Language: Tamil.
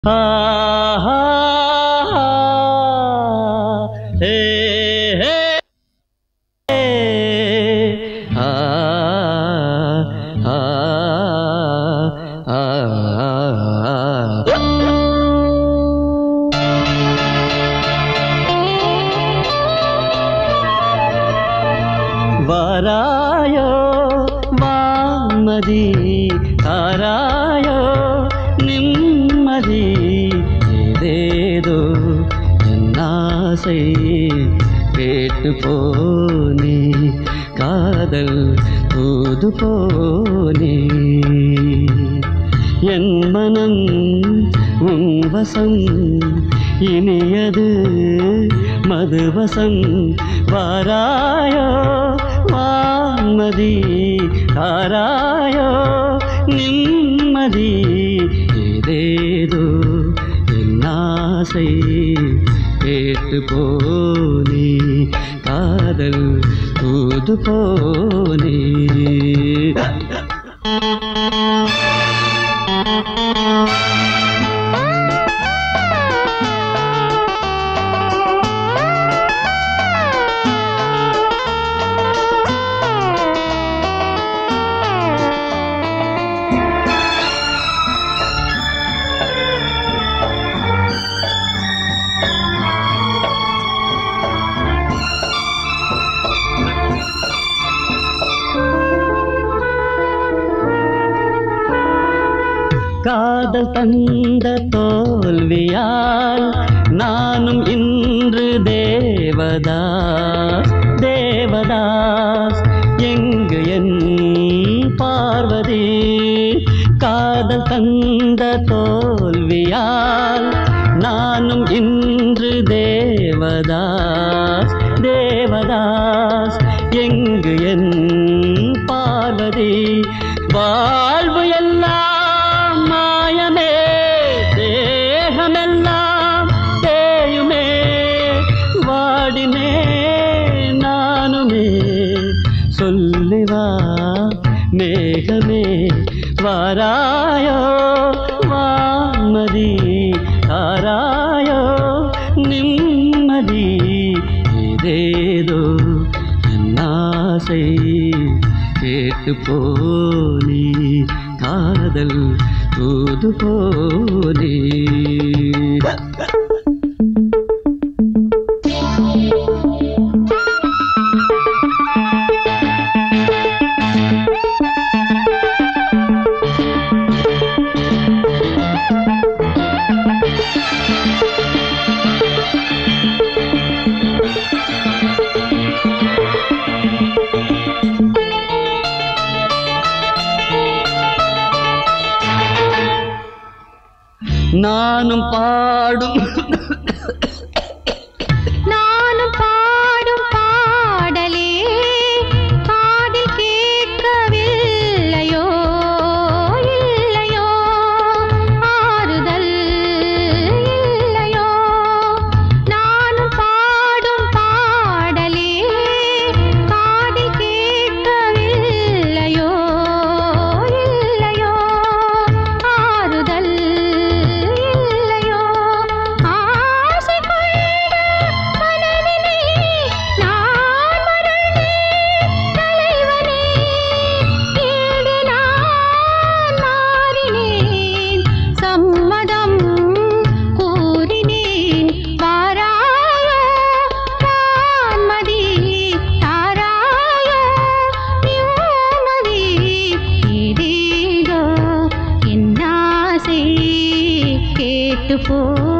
ஆஹா ஹே ஹே ஆ ஆ ஆ வாராயோ வான்மதி தாராயோ நிம்மதி ஏதேதோ என் ஆசை கேட்டு போனே காதல் தூது போனே என் மனம் உன் வசம் இனியது மதுவசம் வாராயோ வான்மதி தாராயோ நிம்மதி ஏதேதோ என் ஆசை கேட்டு போனே காதல் தூது போனே காதல் தந்த தோல்வியால் நானும் இன்று தேவதாஸ் தேவதாஸ் எங்கு என் பார்வதி காதல் தந்த தோல்வியால் நானும் இன்று தேவதாஸ் தேவதாஸ் எங்கு என் பார்வதி வாழ்வு எல்லாம் மாயமே தேகமெல்லாம் தேயுமே வாடினே நானுமே சொல்லிவா மேகமே வாராயோ வான்மதி தாராயோ நிம்மதி ஏதேதோ என் ஆசை கேட்டு போனே காதல் தூது போனே நானும் பாடும் பாடலே காதில் கேட்கவில்லையோ இல்லையோ ஆறுதல் இல்லையோ நானும் பாடும் பாடலே காதில் கேட்கவில்லையோ இல்லையோ ஆறுதல் கேட்டு போ